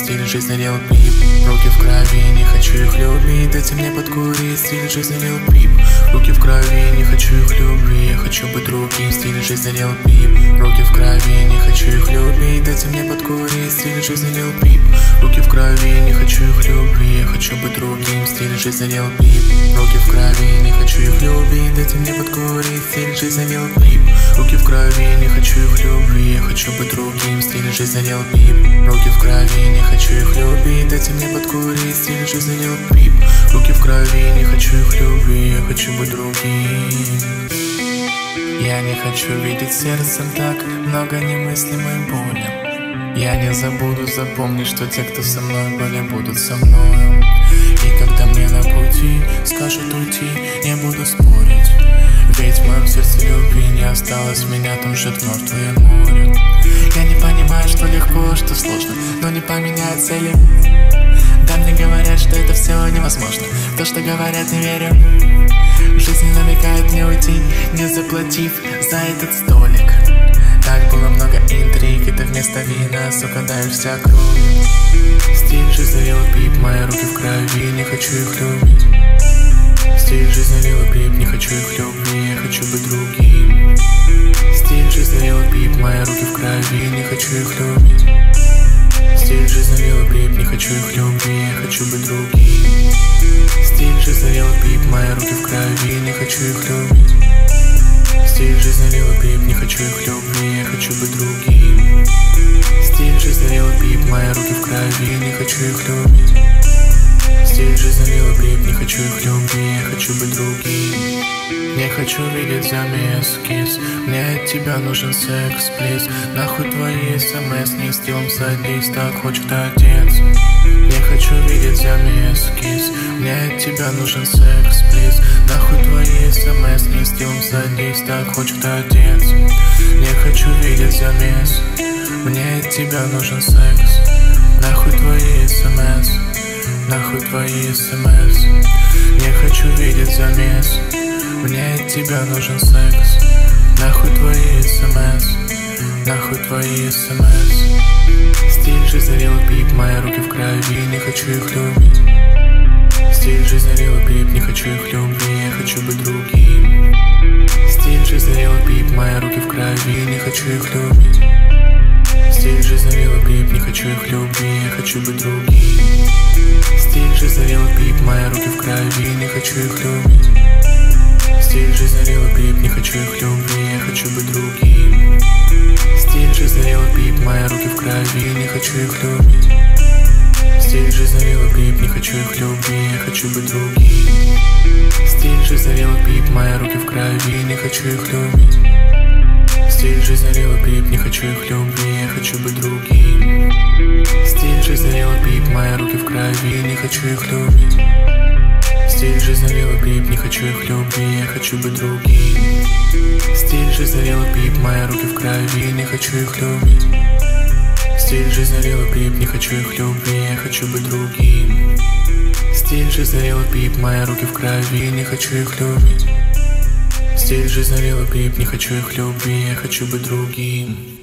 стиль жизни Lil Peep. Руки в крови, не хочу их любить, дайте мне подкурить, стиль жизни Lil Peep. Руки в крови, не хочу их любить, я хочу быть другим, стиль жизни Lil Peep. Руки в крови, не хочу их любить, дайте мне подкурить, стиль жизни Lil Peep. Руки в крови, не хочу их любить, я хочу быть другим, стиль жизни Lil Peep. Руки в крови, не хочу их любить, дайте мне подкурить, стиль жизни Lil Peep. Руки в крови, не хочу их любить, я хочу быть другим, стиль жизни Lil Peep. Руки в крови, не хочу их любить, дайте мне подкурить, стиль жизни Lil Peep. Руки в крови, не хочу их любить, я хочу быть другим. Я не хочу видеть сердцем так много немыслимой боли. Я не забуду, запомни, что те, кто со мной были, будут со мною. И когда мне на пути скажут уйти, не буду спорить. Ведь в моем сердце любви не осталось, меня там ждет мертвое море. Я не понимаю, что легко, что сложно, но не поменяю цели. Да, мне говорят, что это все невозможно, в то, что говорят, не верю. Жизнь намекает мне уйти, не заплатив за этот столик. Так было много интриг, это вместо вина, сука, даю вся кровь. Стиль жизни Lil Peep, мои руки в крови, не хочу их любить. Стиль жизни Lil Peep, не хочу их любить, я хочу быть другим. Стиль жизни Lil Peep, мои руки в крови, не хочу их любить. Стиль жизни Lil Peep, не хочу их любить, я хочу быть другим. Стиль жизни Lil Peep, мои руки в крови, не хочу их любить. Стиль жизни Lil Peep, не хочу их любить, я хочу быть другим. Стиль жизни Lil Peep, мои руки в крови, не хочу их любить. Стиль жизни Lil Peep, не хочу их любить, я хочу быть другим. Не хочу видеть замески, мне от тебя нужен секс, плиз. Нахуй твои смс, не стилом садись, так хочет отец. Не хочу видеть замески, мне от тебя нужен секс, плиз. Нахуй твои смс, не стилом садись, так хочет отец. Не хочу видеть замес, мне от тебя нужен секс. Нахуй твои смс, нахуй твои смс. Не хочу видеть замес, мне от тебя нужен секс. Нахуй твои смс, нахуй твои смс. Стиль жизни Lil Peep, мои руки в крови, не хочу их любить. Стиль жизни Lil Peep, не хочу их любить, я хочу быть другим. Стиль жизни Lil Peep, мои руки в крови, не хочу их любить. Стиль жизни Lil Peep, не хочу их любить, я хочу быть другим. Стиль жизни Lil Peep, мои руки в крови, не хочу их любить. Стиль жизни Lil Peep, не хочу их любить, я хочу быть другим. Стиль жизни Lil Peep, мои руки в крови, не хочу их любить. Стиль жизни Lil Peep, не хочу их любить, я хочу быть другим. Стиль жизни Lil Peep, мои руки в крови, не хочу их любить. Стиль жизни Lil Peep, не хочу их любить, я хочу быть другим. Стиль жизни Lil Peep, мои руки в крови, не хочу их любить. Стиль жизни Lil Peep, не хочу их любить, я хочу быть другим. Стиль жизни Lil Peep, мои руки в крови, не хочу их любить. Стиль жизни Lil Peep, не хочу их любить, я хочу быть другим. Стиль жизни Lil Peep, мои руки в крови, не хочу их любить. Стиль жизни Lil Peep, не хочу их любить, я хочу быть другим.